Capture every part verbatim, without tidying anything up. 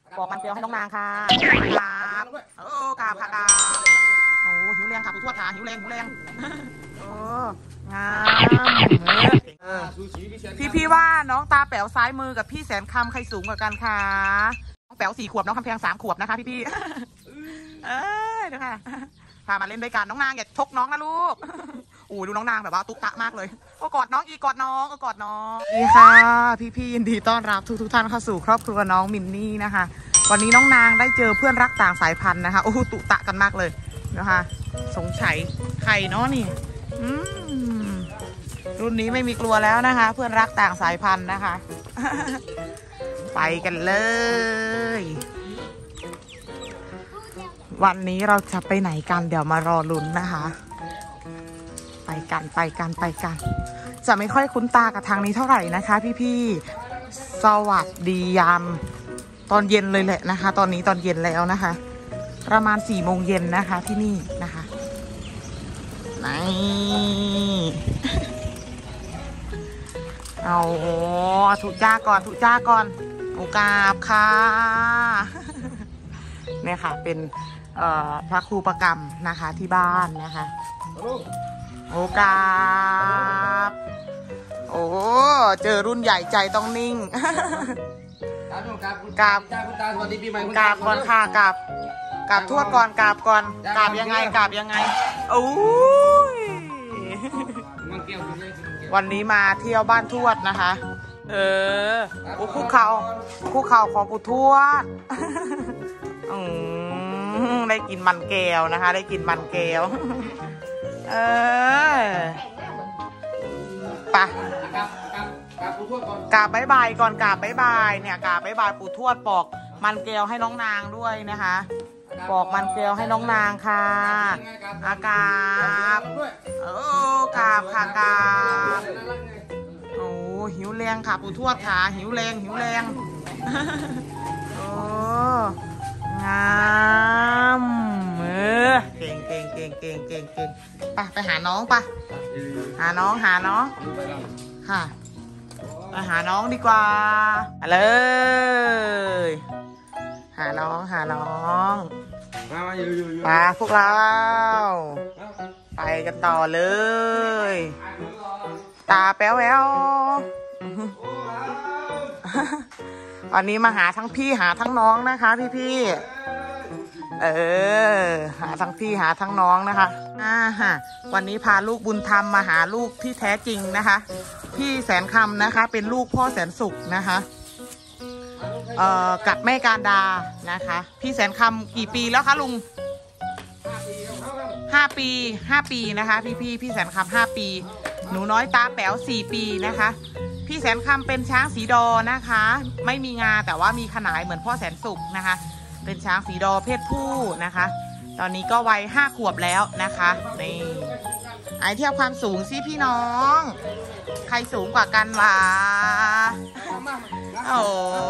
บอกมันเกลียวให้น้องนางค่ะกราบโอ้กราบค่ะกราบโอ้หิวแรงค่ะผู้ทวดค่ะหิวแรงหิวแรงโอ้งามพี่พี่ว่าน้องตาแป๋วซ้ายมือกับพี่แสนคำใครสูงกว่ากันคะน้องแป๋วสี่ขวบน้องคำแพงสามขวบนะคะพี่พี่เอ้ยเดี๋ยวค่ะพามาเล่นด้วยกันน้องนางอย่าชกน้องนะลูกโอ้ดูน้องนางแบบว่าตุ๊กตะมากเลยโอ้กอดน้องอีกอดน้องก็กอดน้องดีค่ะพี่พี่ยินดีต้อนรับทุกทุกท่านเข้าสู่ครอบครัวน้องมินนี่นะคะวันนี้น้องนางได้เจอเพื่อนรักต่างสายพันธุ์นะคะโอ้ตุ๊ตะกันมากเลยนะคะสงสัยใครเนาะนี่อืมรุ่นนี้ไม่มีกลัวแล้วนะคะเพื่อนรักต่างสายพันธุ์นะคะไปกันเลยวันนี้เราจะไปไหนกันเดี๋ยวมารอลุ้นนะคะไปกันไปกันไปกันจะไม่ค่อยคุ้นตากับทางนี้เท่าไหร่นะคะพี่ๆสวัสดียามตอนเย็นเลยแหละนะคะตอนนี้ตอนเย็นแล้วนะคะประมาณสี่โมงเย็นนะคะที่นี่นะคะนี่เอาถูกจ้าก่อนถูกจ้าก่อนโอกาบค่ะเนี่ยค่ะเป็นพระครูประกรรมนะคะที่บ้านนะคะโอกาบโอ้เจอรุ่นใหญ่ใจต้องนิ่งกราบกราบก่อนค่ะกราบกราบทวดก่อนกราบก่อนกราบยังไงกราบยังไงโอ้ยวันนี้มาเที่ยวบ้านทวดนะคะเออคุกเข่าคุกเข่าของปู่ทวดอืมได้กินมันแก้วนะคะได้กินมันแก้วเออปะกราบบ๊ายบายก่อนกราบบ๊ายบายเนี่ยกราบบ๊ายบายปู่ทวดปอกมันแก้วให้น้องนางด้วยนะคะปอกมันแก้วให้น้องนางค่ะอากาบเออกราบค่ะกราบโอ้หิวแรงค่ะปู่ทวดค่ะหิวแรงหิวแรงโอ้งามเออเก่งเก่งเก่งเก่งเก่งเก่งไปไปหาน้องปะหาน้องหาน้องค่ะไปหาน้องดีกว่าเลยหาน้องหาน้องมาพวกเราไปกันต่อเลยตาแป๊วแวววันนี้มาหาทั้งพี่หาทั้งน้องนะคะพี่พี่เออหาทั้งพี่หาทั้งน้องนะคะอ่าฮะวันนี้พาลูกบุญธรรมมาหาลูกที่แท้จริงนะคะพี่แสนคำนะคะเป็นลูกพ่อแสนสุขนะคะเอ่อกับแม่การดานะคะพี่แสนคำกี่ปีแล้วคะลุงห้าปีห้าปีนะคะพี่พี่พี่แสนคำห้าปีหนูน้อยตาแป๋วสี่ปีนะคะพี่แสนคำเป็นช้างสีดอนะคะไม่มีงาแต่ว่ามีขนายเหมือนพ่อแสนสุขนะคะเป็นช้างสีดอเพศผู้นะคะตอนนี้ก็วัยห้าขวบแล้วนะคะนี่ไอเทียบความสูงสิพี่น้องใครสูงกว่ากันวะโอ้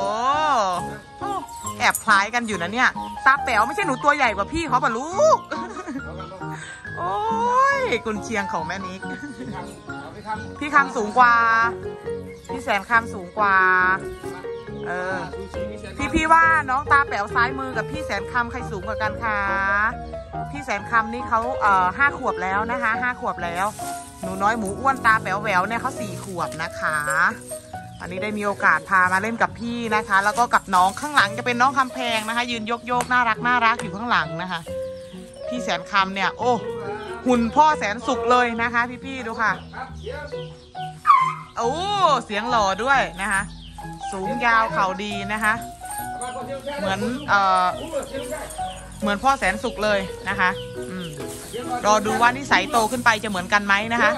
แอบคล้ายกันอยู่นะเนี่ยตาแป๋วไม่ใช่หนูตัวใหญ่กว่าพี่เขาป่ะลูกโอ้ยกุนเชียงของแม่นิกพี่คำสูงกว่าพี่แสนคำสูงกว่าเออพี่พี่ว่าน้องตาแป๋วซ้ายมือกับพี่แสนคำใครสูงกว่ากันคะพี่แสนคำนี่เขาเอ่อห้าขวบแล้วนะคะห้าขวบแล้วหนูน้อยหมูอ้วนตาแป๋วแหววเนี่ยเขาสี่ขวบนะคะอันนี้ได้มีโอกาสพามาเล่นกับพี่นะคะแล้วก็กับน้องข้างหลังจะเป็นน้องคำแพงนะคะยืนโยกโยกน่ารักน่ารักอยู่ข้างหลังนะคะพี่แสนคำเนี่ยโอ้หุ่นพ่อแสนสุขเลยนะคะพี่พี่ดูค่ะโอ้เสียงหล่อด้วยนะคะสูงยาวเข่าดีนะคะเหมือนเอ่อเหมือนพ่อแสนสุขเลยนะคะอืมรอดูว่านิสัยโตขึ้นไปจะเหมือนกันไหมนะคะ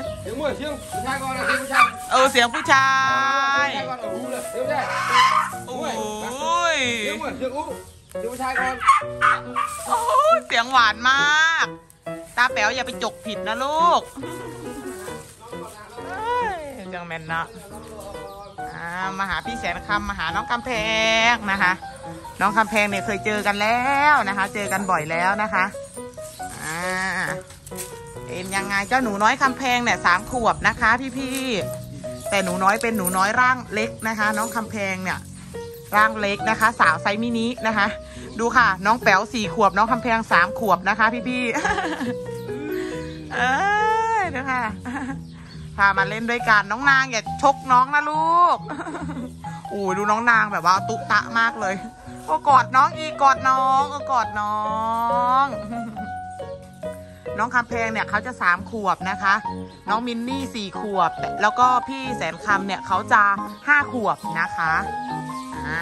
เออเสียงผู้ชายโอ้ยโอ้ยเสียงหวานมากตาแป๋วอย่าไปจกผิดนะลูกจังแมนนะมาหาพี่แสนคำมาหาน้องคำแพงนะคะน้องคำแพงเนี่ยเคยเจอกันแล้วนะคะเจอกันบ่อยแล้วนะคะอ่าเป็นยังไงเจ้าหนูน้อยคำแพงเนี่ยสามขวบนะคะพี่ๆแต่หนูน้อยเป็นหนูน้อยร่างเล็กนะคะน้องคำแพงเนี่ยร่างเล็กนะคะ สาวไซส์มินินะคะ ดูค่ะ น้องแป๋วสี่ขวบน้องคำแพงสามขวบนะคะ พี่ๆเอ้ยนะคะพามาเล่นด้วยกันน้องนางอย่าชกน้องนะลูกโอ้ดูน้องนางแบบว่าตุตะมากเลยโอ้กอดน้องอีกกอดน้องเออกอดน้องน้องคำแพงเนี่ยเขาจะสามขวบนะคะน้องมินนี่สี่ขวบแล้วก็พี่แสนคำเนี่ยเขาจะห้าขวบนะคะอ่า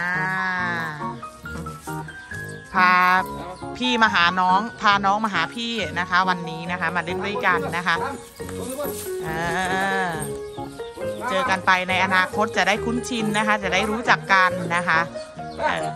พาพี่มาหาน้องพาน้องมาหาพี่นะคะวันนี้นะคะมาเล่นด้วยกันนะคะเออเจอกันไปในอนาคตจะได้คุ้นชินนะคะจะได้รู้จักกันนะคะเออ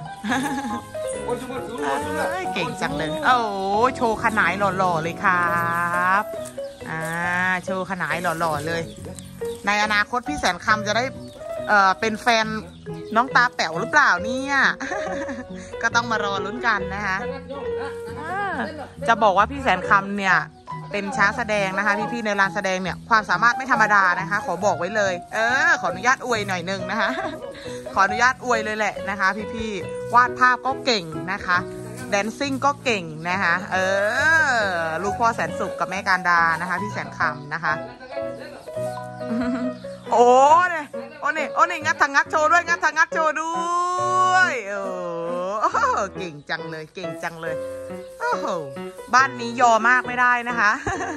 เก่งจังเลยโอ้โชว์ขนายหล่อๆเลยครับอ่าโชว์ขนายหล่อๆเลยในอนาคตพี่แสนคำจะได้เอ่อเป็นแฟนน้องตาแป๋วหรือเปล่าเนี่ยก็ต้องมารอลุ้นกันนะคะจะบอกว่าพี่แสนคำเนี่ยเป็นช้างแสดงนะคะพี่ๆในลานแสดงเนี่ยความสามารถไม่ธรรมดานะคะขอบอกไว้เลยเออขออนุญาตอวยหน่อยนึงนะคะขออนุญาตอวยเลยแหละนะคะพี่ๆวาดภาพก็เก่งนะคะแดนซิ่งก็เก่งนะคะเออลูกพ่อแสนสุขกับแม่การดานะคะพี่แสนคำนะคะโอ้เนี่ยโอ้เนี่ยโอ้เนี่ยงัดทางงัดโชว์ด้วยงัดทางงัดโชว์ด้วยโอ้เก่งจังเลยเก่งจังเลยโอ้โหบ้านนี้ยอมากไม่ได้นะคะ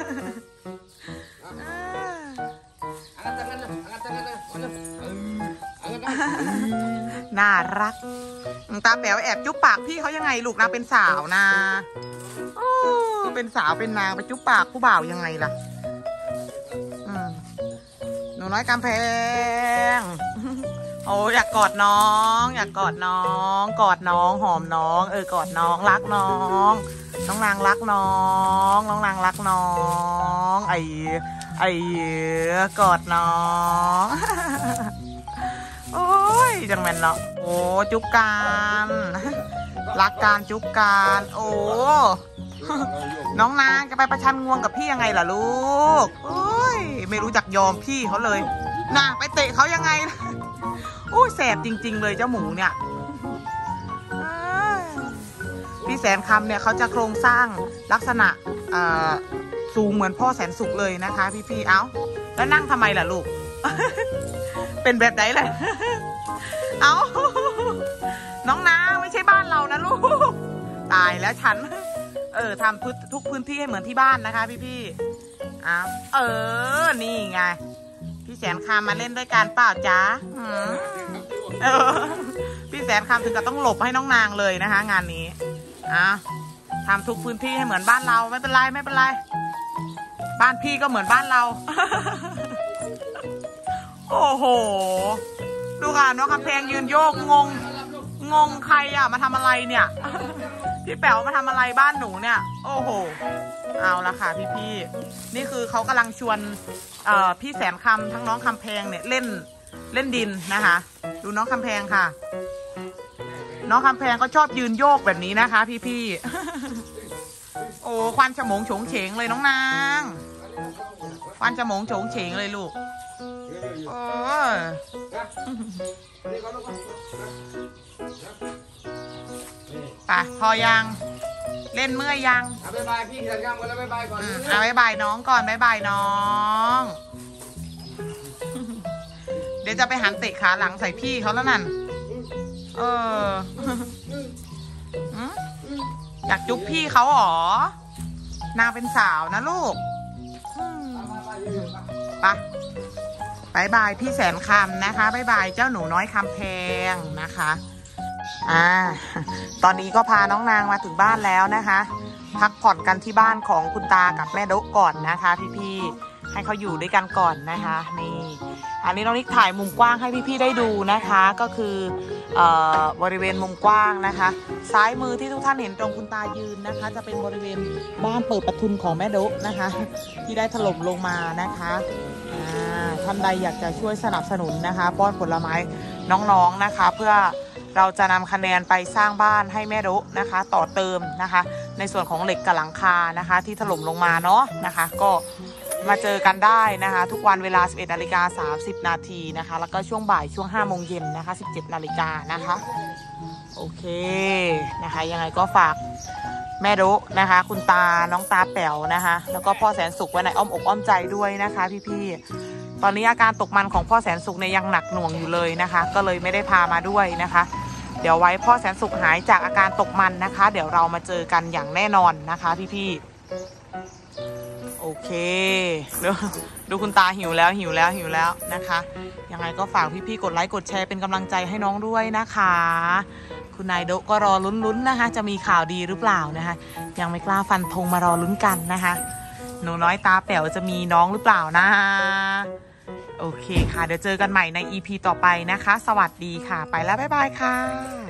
น่ารักตาแป๋วแอบจุ๊บปากพี่เขายังไงลูกนางเป็นสาวนะโอ้เป็นสาวเป็นนางไปจุ๊บปากผู้บ่าวยังไงล่ะหนูน้อยกำแพงโอ้อยากกอดน้องอยากกอดน้องกอดน้องหอมน้องเออกอดน้องรักน้องน้องนางรักน้องน้องนางรักน้องไอ้ไอ้กอดน้องโอ้ยจังแม่นเนาะโอ้จุ๊บกันรักการจุ๊บกันโอ้น้องนางจะไปประชันงวงกับพี่ยังไงล่ะลูกโอ้ยไม่รู้จักยอมพี่เขาเลยน่ะไปเตะเขายังไงโอ้ยแสบจริงๆเลยเจ้าหมูเนี่ยพี่แสนคำเนี่ยเขาจะโครงสร้างลักษณะสูงเหมือนพ่อแสนสุขเลยนะคะพี่ๆเอ้าแล้วนั่งทำไมล่ะลูกเป็นแบบไหนล่ะเอ้าน้องนางไม่ใช่บ้านเรานะลูกตายแล้วฉันเออทำทุกพื้นที่ให้เหมือนที่บ้านนะคะพี่ๆอ้าวเออนี่ไงพี่แสนคำมาเล่นด้วยกันเปล่าจ๊ะเออพี่แสนคำถึงกับต้องหลบให้น้องนางเลยนะคะงานนี้อ้าวทำทุกพื้นที่ให้เหมือนบ้านเราไม่เป็นไรไม่เป็นไรบ้านพี่ก็เหมือนบ้านเราโอ้โหดูค่ะน้องคำแพงยืนโยกงงงงใครอ่ะมาทำอะไรเนี่ยพี่แป๋วมาทำอะไรบ้านหนูเนี่ยโอ้โหเอาละค่ะพี่ๆนี่คือเขากำลังชวนพี่แสนคำทั้งน้องคำแพงเนี่ยเล่นเล่นดินนะคะดูน้องคำแพงค่ะน้องคำแพงก็ชอบยืนโยกแบบนี้นะคะพี่ๆโอ้ควันฉมงโฉงเฉงเลยน้องนางควันฉมงโฉงเฉงเลยลูกโอ้ป่ะพอยังเล่นเมื่อยยังเอาบายบายพี่แสนคำก่อนแล้วบายบายก่อนเอาบายบายน้องก่อนบายบายน้องเดี๋ยวจะไปหันเตะขาหลังใส่พี่เขาแล้วนั่นเอออยากจุ๊บพี่เขาหรอนางเป็นสาวนะลูกไปบายบายพี่แสนคำนะคะบายบายเจ้าหนูน้อยคำแพงนะคะอ่าตอนนี้ก็พาน้องนางมาถึงบ้านแล้วนะคะพักผ่อนกันที่บ้านของคุณตากับแม่ดกก่อนนะคะพี่ๆให้เขาอยู่ด้วยกันก่อนนะคะนี่อันนี้น้องนิกถ่ายมุมกว้างให้พี่ๆได้ดูนะคะก็คือบริเวณมุมกว้างนะคะซ้ายมือที่ทุกท่านเห็นตรงคุณตายืนนะคะจะเป็นบริเวณบ้านเปิดประทุนของแม่ดกนะคะที่ได้ถล่มลงมานะคะท่านใดอยากจะช่วยสนับสนุนนะคะป้อนผลไม้น้องๆนะคะเพื่อเราจะนำคะแนนไปสร้างบ้านให้แม่ดกนะคะต่อเติมนะคะในส่วนของเหล็กกับหลังคานะคะที่ถล่มลงมาเนาะนะคะก็มาเจอกันได้นะคะทุกวันเวลา สิบเอ็ดนาฬิกาสามสิบนาทีนะคะแล้วก็ช่วงบ่ายช่วงห้าโมงเย็นนะคะสิบเจ็ดนาฬิกานะคะโอเคนะคะยังไงก็ฝากแม่โดนะคะคุณตาน้องตาแป๋วนะคะแล้วก็พ่อแสนสุขไว้ในอ้อมอกอ้อมใจด้วยนะคะพี่ๆตอนนี้อาการตกมันของพ่อแสนสุขเนี่ยยังหนักหน่วงอยู่เลยนะคะก็เลยไม่ได้พามาด้วยนะคะเดี๋ยวไว้พ่อแสนสุขหายจากอาการตกมันนะคะเดี๋ยวเรามาเจอกันอย่างแน่นอนนะคะพี่ๆโอเคดูดูคุณตาหิวแล้วหิวแล้วหิวแล้วนะคะยังไงก็ฝากพี่ๆกดไลค์กดแชร์เป็นกำลังใจให้น้องด้วยนะคะคุณนายโดก็รอลุ้นๆนะคะจะมีข่าวดีหรือเปล่านะคะยังไม่กล้าฟันธงมารอลุ้นกันนะคะหนูน้อยตาแป๋วจะมีน้องหรือเปล่านะโอเคค่ะเดี๋ยวเจอกันใหม่ใน อี พี ต่อไปนะคะสวัสดีค่ะไปแล้วบ๊ายบายค่ะ